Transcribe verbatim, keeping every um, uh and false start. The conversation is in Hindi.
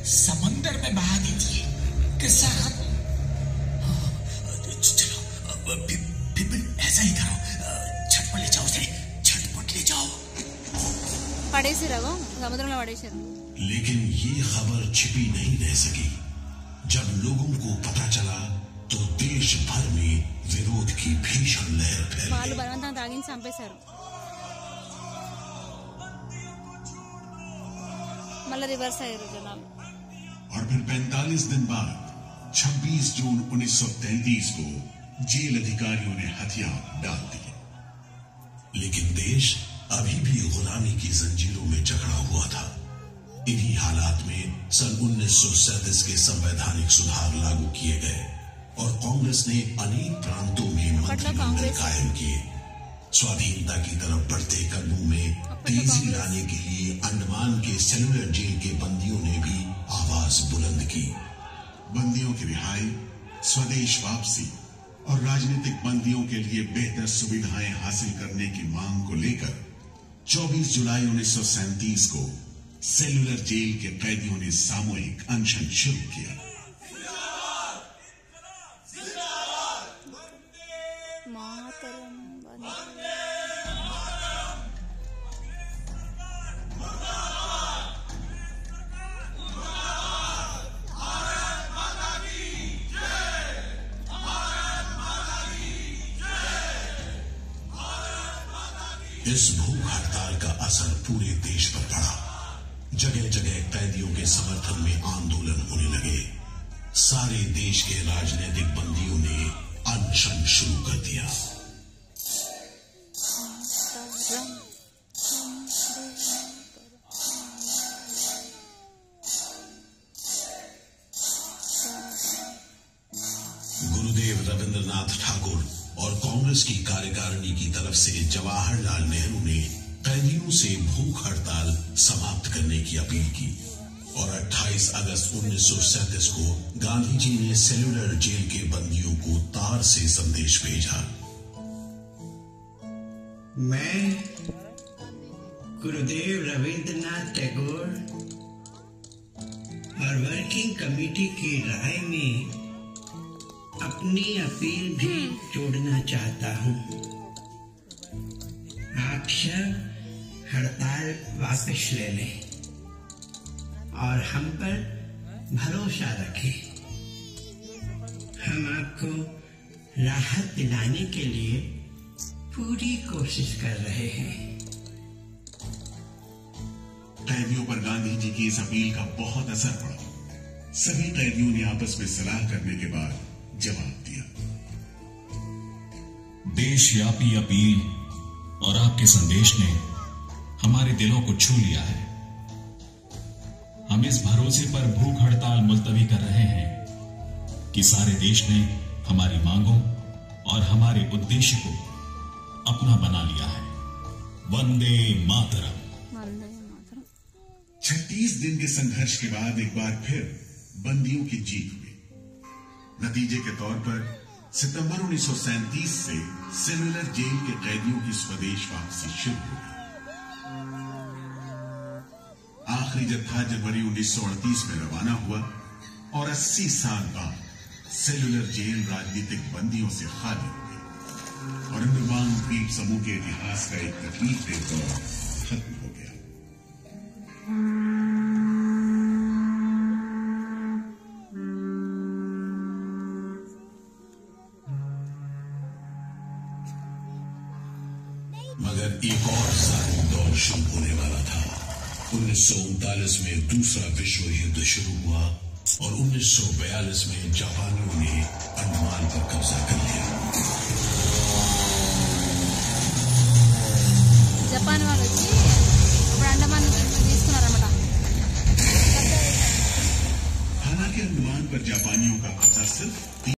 समंदर में बहा दीजिए, किस्सा खत्म। चलो बिपिन, ऐसा ही करो, झटपट ले जाओ उसे, झटपट ले जाओ। పడేసిరాగో సముద్రంలో పడేసారు। लेकिन ये खबर छिपी नहीं रह सकी। जब लोगों को पता चला तो देश भर में विरोध की भीषण लहर फैल गई। వాళ్ళు బలవంతంగా తాగించి చంపేశారు। మళ్ళీ రివర్స్ అయ్యారు జనాలు। और फिर पैंतालीस दिन बाद छब्बीस जून उन्नीस सौ तैंतीस को जेल अधिकारियों ने हथियार डाल दिए। लेकिन देश अभी भी गुलामी की जंजीरों में जकड़ा हुआ था। इन्हीं हालात में सन उन्नीस सौ सैंतीस के संवैधानिक सुधार लागू किए गए और कांग्रेस ने अनेक प्रांतों में मंत्रिमंडल कायम किए। स्वाधीनता की तरफ बढ़ते कदमों में तेजी लाने के लिए अंडमान के सेलुलर जेल के बंदियों ने भी आवाज बुलंद की। बंदियों की रिहाई, स्वदेश वापसी और राजनीतिक बंदियों के लिए बेहतर सुविधाएं हासिल करने की मांग को लेकर चौबीस जुलाई उन्नीस सौ सैंतीस को सेलुलर जेल के कैदियों ने सामूहिक अनशन शुरू किया। इस भूख हड़ताल का असर पूरे देश पर पड़ा। जगह जगह कैदियों के समर्थन में आंदोलन होने लगे। सारे देश के राजनीतिक बंदियों ने अनशन शुरू कर दिया। गुरुदेव रविंद्रनाथ ठाकुर और कांग्रेस की कार्यकारिणी की तरफ से जवाहरलाल नेहरू ने कैदियों से भूख हड़ताल समाप्त करने की अपील की और अट्ठाईस अगस्त उन्नीस सौ सैंतीस को गांधी जी ने सेलुलर जेल के बंदियों को तार से संदेश भेजा। मैं गुरुदेव रविंद्रनाथ टैगोर और वर्किंग कमेटी की राय में अपनी अपील भी जोड़ना चाहता हूँ। आप सब हड़ताल वापस ले लें और हम पर भरोसा रखें। हम आपको राहत दिलाने के लिए पूरी कोशिश कर रहे हैं। कैदियों पर गांधी जी की इस अपील का बहुत असर पड़ा। सभी कैदियों ने आपस में सलाह करने के बाद जवाब दिया। देशव्यापी अपील और आपके संदेश ने हमारे दिलों को छू लिया है। हम इस भरोसे पर भूख हड़ताल मुलतवी कर रहे हैं कि सारे देश ने हमारी मांगों और हमारे उद्देश्य को अपना बना लिया है। वंदे मातरम। छत्तीस दिन के संघर्ष के बाद एक बार फिर बंदियों की जीत हुई। नतीजे के तौर पर सितंबर उन्नीस सौ सैंतीस से सेलुलर जेल के कैदियों की स्वदेश वापसी शुरू हुई। आखिरी जत्था जनवरी उन्नीस सौ अड़तीस में रवाना हुआ और अस्सी साल बाद सेलुलर जेल राजनीतिक बंदियों से खाली हो गई और अंडमान द्वीप समूह के इतिहास का एक तकलीफदेह दौर खत्म हो गया। मगर एक और जालिम दौर शुरू होने वाला था। उन्नीस सौ उनतालीस में दूसरा विश्व युद्ध शुरू हुआ और उन्नीस सौ बयालीस में जापानियों ने अंडमान पर कब्जा कर लिया। जापान वालों की अंडमान हालांकि अंडमान पर जापानियों का कब्जा सिर्फ